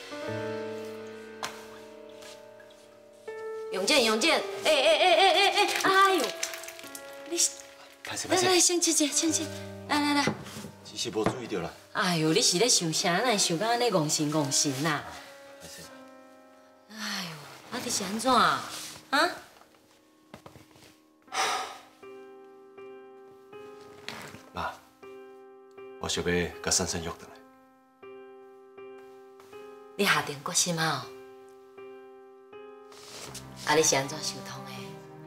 永健，哎呦，你来，先吃，来， 只是无注意到啦。 哎呦，你是咧想啥？哪会想到安尼戆神啦？哎呦，啊，你是安怎啊？啊？ 妈，我想要甲珊珊约倒来。 你下定决心啊？啊，你是安怎想通的？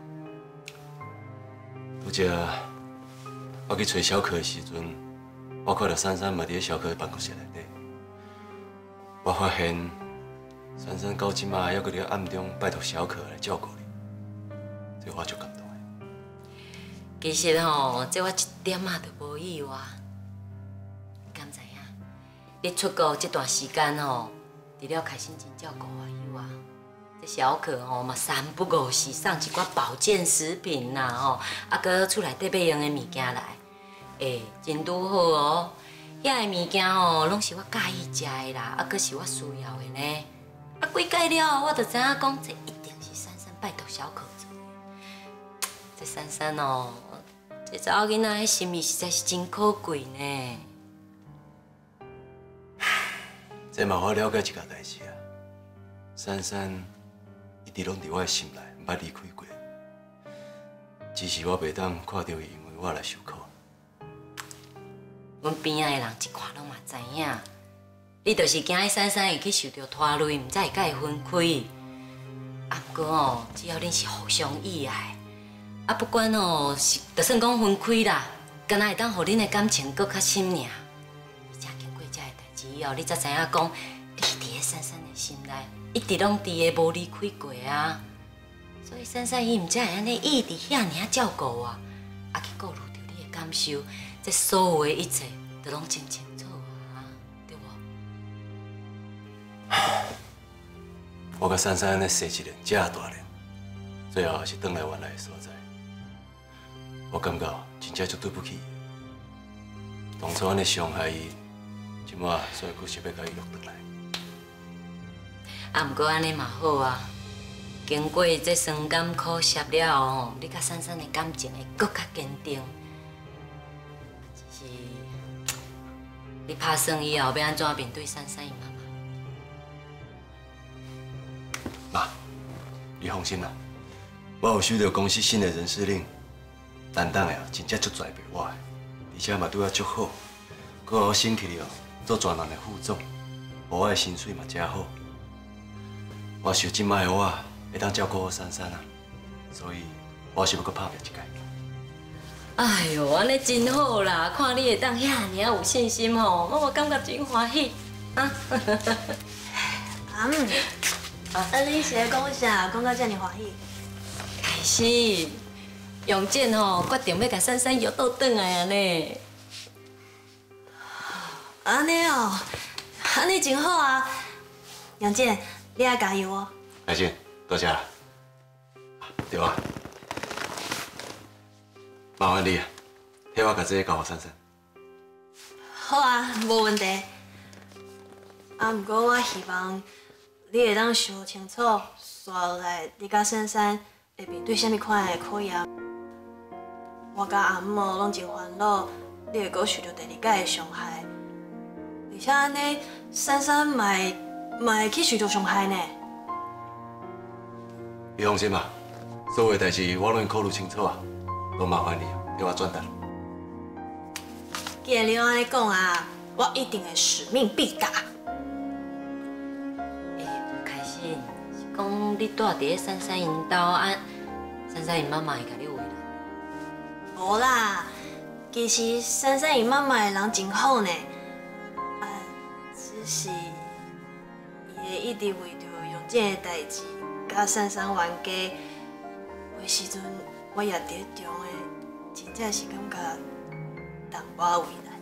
有一日，我去找小可的时阵，我看到珊珊嘛伫小可的办公室内底。我发现珊珊到即马还阁伫暗中拜托小可来照顾你，这我足感动的。 其实吼，这我一点仔都无意外。你敢知影？你出国这段时间吼，除了开心真照顾我以外，这小可吼嘛三不五时送一寡保健食品啦吼，啊，搁厝内底买用的物件来，真拄好哦。遐个物件吼，拢是我介意食的啦，啊，搁是我需要的呢。啊，几解了，我就知影讲，这一定是珊珊拜托小可做的。这珊珊哦，这查某囡仔的心意实在是真可贵呢。 这嘛我了解一件代志啊，珊珊一直拢伫我的心内，毋捌离开过。只是我袂当看到伊因为我来受苦。 阮边仔的人一看拢嘛知影，你就是惊伊珊珊会去受到拖累，毋才会甲伊分开。啊，不过哦，只要恁是互相意爱，啊，不管哦是，就算讲分开啦，敢若会当互恁的感情搁较深尔。而且经过这个代志以后，你才知影讲，你伫咧珊珊的心内，一直拢伫个无离开过啊。所以珊珊伊毋才会安尼一直遐尔照顾我，啊去顾虑到你的感受。这所有的一切都拢真清楚啊，对无？ 我甲珊珊安尼生一年这大年，最后还是返来原来的所在。我感觉真正足对不起伊。当初安尼伤害伊，即马所以佫想要甲伊约倒来。 啊，毋过安尼嘛好啊。经过这酸甘苦涩了后，你甲珊珊的感情会更加坚定。是，你打算以后要安怎面对珊珊伊妈妈？妈，你放心啦，我有收到公司新的人事令，担当的啊，真正足栽培我的，而且嘛对我足好，佮我升起了做专案的副总，我的薪水嘛真好。我想即摆的我会当照顾好珊珊啊，所以我想要佮拍拼一届。 哎呦，安尼真好啦！看你会当遐尔有信心吼，我感觉真欢喜啊！ 你是咧讲啥？讲到遮尔欢喜？ 开始，永健吼决定要甲珊珊约倒转来啊呢。 安尼哦，安尼真好啊！杨健，你要加油哦！ 开心，多谢啦。对啊。麻烦你啊，替我把这个交给珊珊。 好啊，无问题。啊，不过我希望你会当想清楚，接下来你甲珊珊会面对什么款的考验。我甲阿母拢真烦恼，你会阁受到第二届的伤害，而且安尼珊珊嘛会去受到伤害呢。 你放心吧，所有代志我拢会考虑清楚啊。都麻烦你替我转达。 既然你安尼讲啊，我一定会使命必达。 开心是讲你住伫咧珊珊因兜啊，珊珊因妈妈会甲你为难？ 无啦，其实珊珊因妈妈的人真好呢，只是伊会一直为着用这个代志甲珊珊冤家，有时阵我也伫中的，真正是感觉淡薄为难。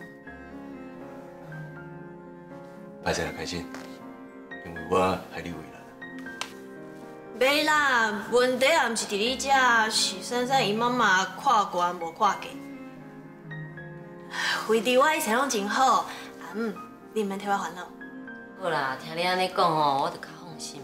歹势啦，开心，因为我害你为难。 袂啦，问题也毋是伫你遮，是珊珊伊妈妈看悬无看低。为伫我以前拢真好，你毋免替我烦恼。 好啦，听你安尼讲吼，我就较放心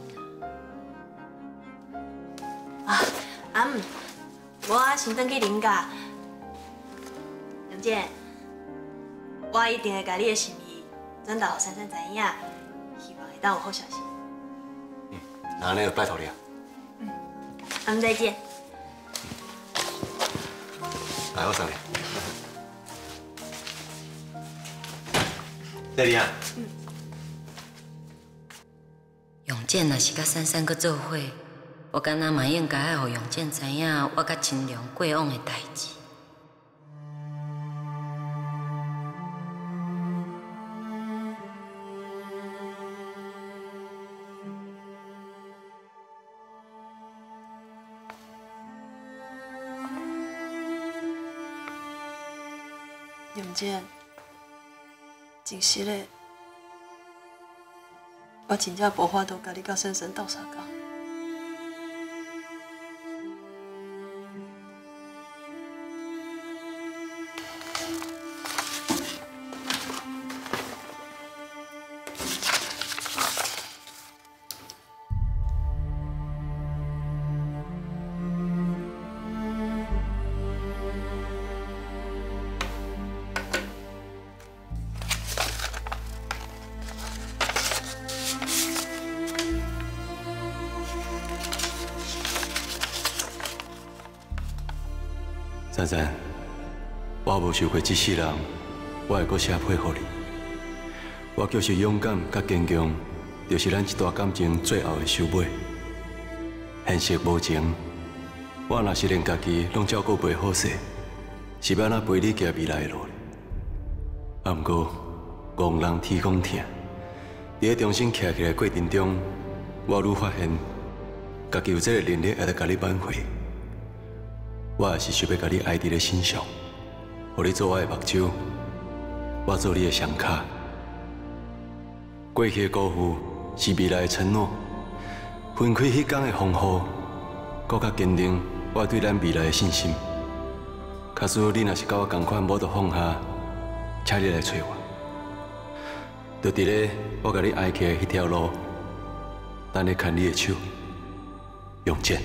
啦。 我先转去恁家。杨姐，我一定会把你的心意转达给珊珊知影，希望会当有好消息。 那安尼就拜托你啊。 再见。 来，我送你。丽丽啊。 永健若是甲珊珊搁做伙，我敢若嘛应该要互永健知影我甲秦良过往的代志。 永健，真实的，我真正无法度甲你甲珊珊斗相共。 珊珊，我无受过这世人，我会搁写配合你。我就是勇敢甲坚强，就是咱一段感情最后的收尾。现实无情，我若是连家己拢照顾袂好势，是要哪陪你行未来的路？啊，不过憨人天公疼，伫咧重新站起来的过程中，我愈发现，家己有这个能力会来甲你挽回。我也是想要甲你爱伫咧心上，互你做我的目睭，我做你的双脚。过去的辜负是未来的承诺，分开迄天的风雨，搁较坚定我对咱未来的信心。假使你若是甲我同款，无得放下，请你来找我。就伫咧我甲你爱起的迄条路，等咧牵你的手，永健。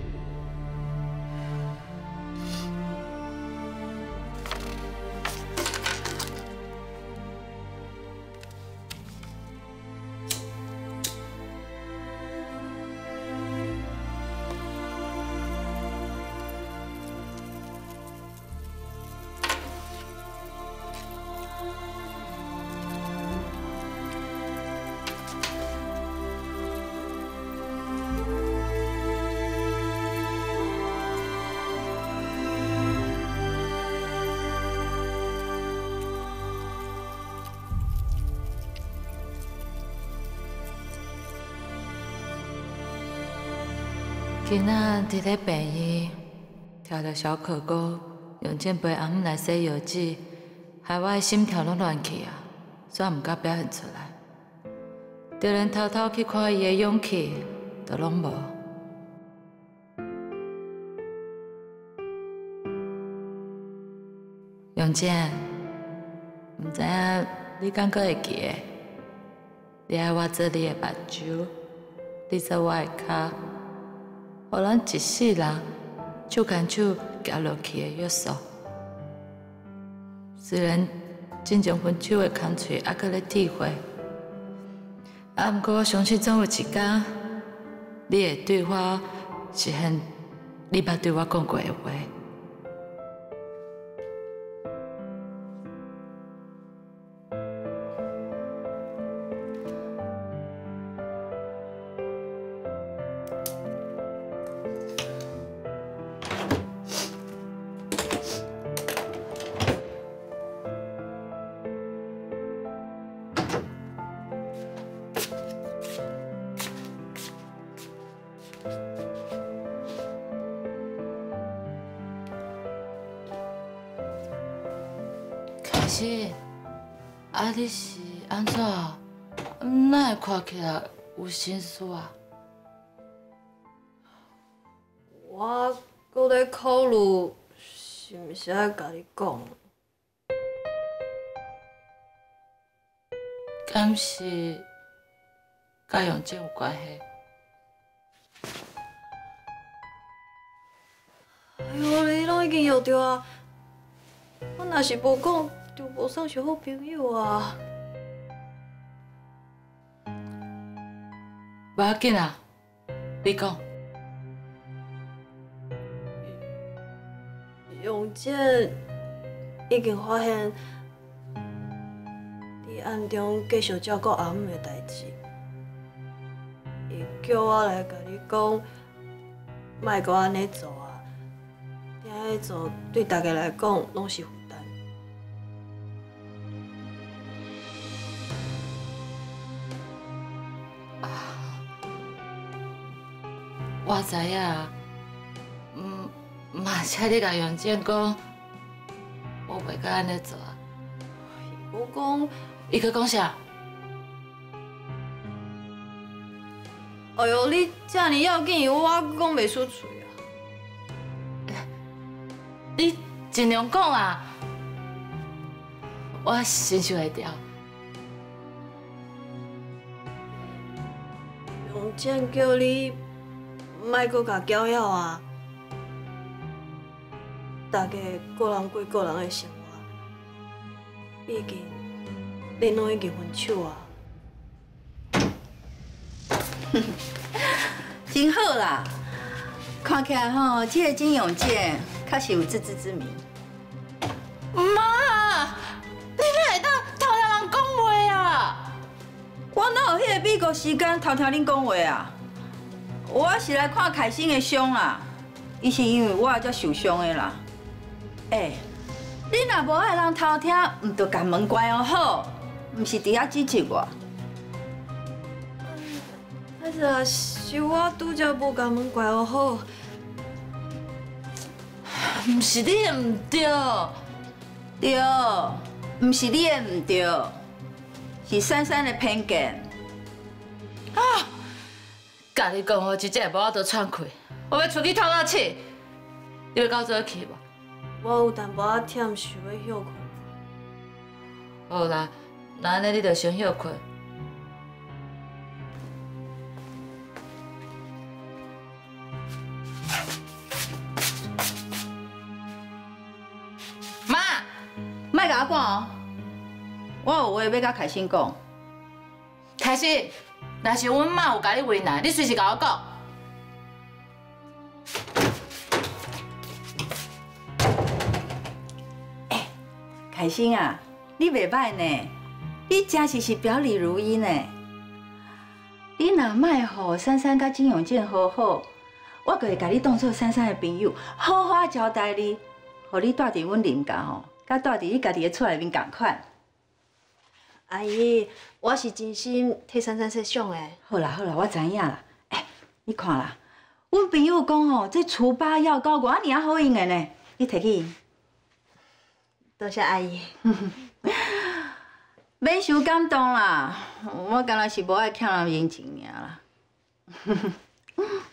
今仔伫咧病院，听到小可讲用健陪阿姆来洗药剂，害我的心跳拢乱去啊，所以毋敢表现出来，就连偷偷去看伊的勇气都拢无。永健，毋知影你敢阁会记得？你爱我做你的目睭，你做我的脚。互咱一世人手牵手行落去的约束。虽然真正分手的空嘴还搁咧体会，不过我相信总有一天，你会对我实现你捌对我讲过的话。是，你是安怎？哪会看起来有心事啊？ 我搁咧考虑是毋是爱甲你讲。 敢是甲用这有关系？ 哎呦，你拢已经晓着啊！我若是无讲，就无算是好朋友啊。 不要紧啊，你讲。 用这已经发现，你暗中继续照顾阿姆的代志。伊叫我来甲你讲，莫阁安尼做啊！这样做对大家来讲拢是负担。 我知影，嘛请你甲杨建讲，我袂甲安尼做啊。 我讲， 伊去讲啥？ 哎呦，你遮尔要紧，我讲袂出嘴啊！ 你尽量讲啊，我承受会了。 用剑叫你莫阁甲搅扰啊！大家个人过个人的生活，毕竟恁拢已经分手啊。 真好啦！看起来吼，这个金永健确实有自知之明。 妈，你哪会当偷听人讲话啊？ 我哪有迄个美国时间偷听恁讲话啊？我是来看凯欣的伤啦，伊是因为我才受伤的啦。你若无爱人偷听，毋着甲门关好，毋是伫遐指责我。 但是啊，是我拄则无甲门关好。 毋是你的毋对， 对，毋是你的毋对，是珊珊的偏见。 甲你讲，我真正无法度喘气，我要出去透透气。你要跟我做去无？ 我有淡薄仔忝，想要休困。 好啦，那安尼你就先休困。妈， 莫甲我讲哦，我有话要甲凯欣讲。 开始，若是阮妈有甲你为难，你随时甲我讲。 凯欣啊，你袂歹呢，你真是表里如一呢。你若莫互珊珊甲金永健好好，我就会甲你当做珊珊的朋友，好好交代你，互你住伫阮林家吼，甲住伫你家己的厝内面共款。 阿姨，我是真心替珊珊设想的。 好啦好啦，我知影啦。你看啦，阮朋友讲吼，这除疤药膏偌尔好用的呢，你摕去用。 多谢阿姨。 免伤感动啦，我敢若是无爱欠人人情尔啦。